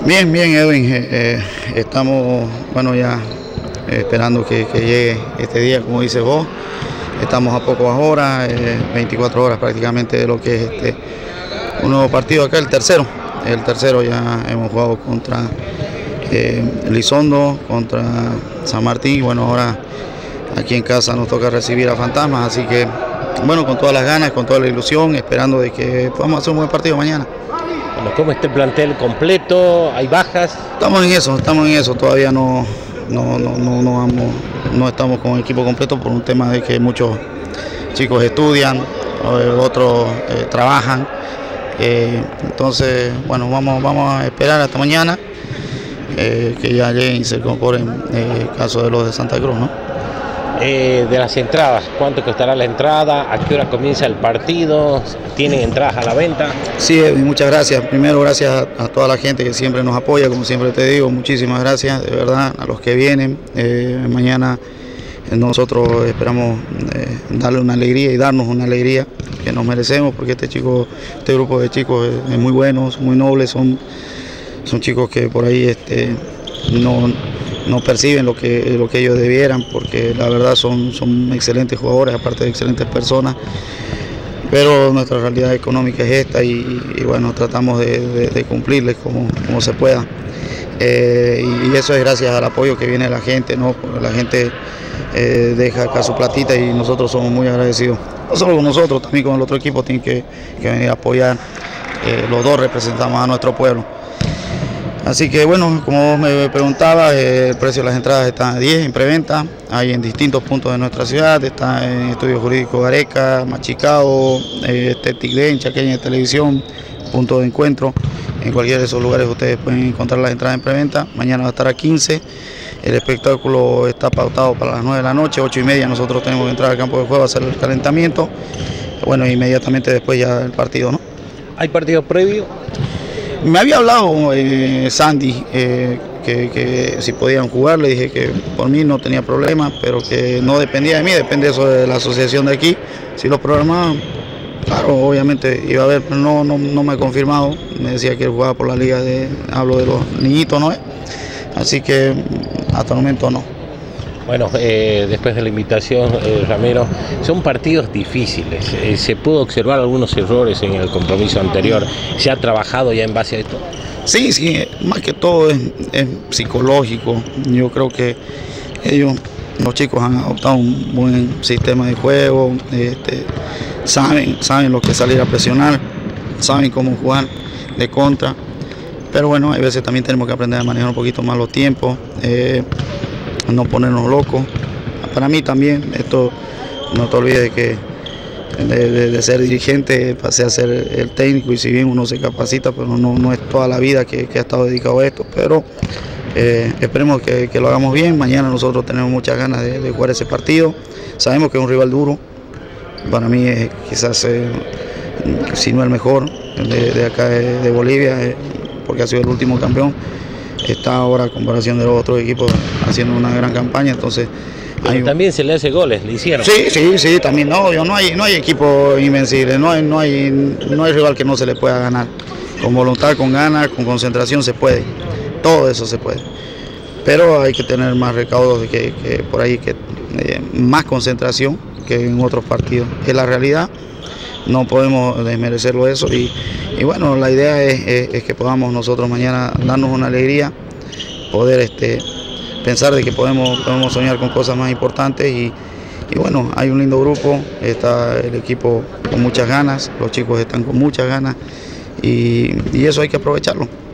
Bien, bien, Edwin. Estamos, bueno, ya esperando que llegue este día, como dices vos. Estamos a pocas horas, 24 horas prácticamente de lo que es un nuevo partido acá, el tercero. El tercero ya hemos jugado contra Elizondo, contra San Martín. Bueno, ahora aquí en casa nos toca recibir a Fantasmas, así que, bueno, con todas las ganas, con toda la ilusión, esperando de que podamos hacer un buen partido mañana. Bueno, ¿cómo está el plantel completo? ¿Hay bajas? Estamos en eso, todavía no estamos con el equipo completo por un tema de que muchos chicos estudian, otros trabajan, entonces, bueno, vamos a esperar hasta mañana que ya lleguen y se incorporen el caso de los de Santa Cruz, ¿no? De las entradas, ¿cuánto costará la entrada? ¿A qué hora comienza el partido? ¿Tienen entradas a la venta? Sí, muchas gracias. Primero, gracias a toda la gente que siempre nos apoya, como siempre te digo, muchísimas gracias, de verdad, a los que vienen. Mañana nosotros esperamos darle una alegría y darnos una alegría que nos merecemos, porque este grupo de chicos es muy bueno, muy nobles, son chicos que por ahí no perciben lo que ellos debieran, porque la verdad son excelentes jugadores, aparte de excelentes personas, pero nuestra realidad económica es esta y bueno, tratamos de cumplirles como se pueda, y eso es gracias al apoyo que viene de la gente, ¿no? Porque la gente deja acá su platita y nosotros somos muy agradecidos, no solo con nosotros, también con el otro equipo tienen que venir a apoyar, los dos representamos a nuestro pueblo. Así que bueno, como me preguntaba, el precio de las entradas está a 10 en preventa, hay en distintos puntos de nuestra ciudad, está en Estudio Jurídico Gareca, Machicao, Tic en Chaqueña de Televisión, punto de encuentro. En cualquiera de esos lugares ustedes pueden encontrar las entradas en preventa. Mañana va a estar a 15, el espectáculo está pautado para las 9 de la noche, 8:30 nosotros tenemos que entrar al campo de juego a hacer el calentamiento. Bueno, inmediatamente después ya el partido, ¿no? ¿Hay partido previo? Me había hablado Sandy que si podían jugar, le dije que por mí no tenía problema, pero que no dependía de mí, depende eso de la asociación de aquí. Si lo programaban, claro, obviamente iba a haber, pero no me ha confirmado, me decía que él jugaba por la liga hablo de los niñitos, ¿no es? Así que hasta el momento no. Bueno, después de la invitación, Ramiro, son partidos difíciles. ¿Se pudo observar algunos errores en el compromiso anterior? ¿Se ha trabajado ya en base a esto? Sí, más que todo es psicológico. Yo creo que los chicos han adoptado un buen sistema de juego, saben lo que es salir a presionar, saben cómo jugar de contra. Pero bueno, hay veces también tenemos que aprender a manejar un poquito más los tiempos. No ponernos locos. Para mí también, esto no te olvides de ser dirigente, pasé a ser el técnico, y si bien uno se capacita, pero no es toda la vida que ha estado dedicado a esto, pero esperemos que lo hagamos bien. Mañana nosotros tenemos muchas ganas de jugar ese partido, sabemos que es un rival duro, para mí es quizás, si no el mejor de acá de Bolivia, porque ha sido el último campeón. Está ahora, a comparación de los otros equipos, haciendo una gran campaña, entonces... También se le hace goles, le hicieron. Sí, también, no hay equipo invencible, no hay rival que no se le pueda ganar. Con voluntad, con ganas, con concentración se puede, todo eso se puede. Pero hay que tener más recaudos, que por ahí, más concentración que en otros partidos. Es la realidad, no podemos desmerecerlo eso, y bueno, la idea es que podamos nosotros mañana darnos una alegría, poder pensar de que podemos soñar con cosas más importantes, y bueno, hay un lindo grupo, está el equipo con muchas ganas, los chicos están con muchas ganas, y eso hay que aprovecharlo.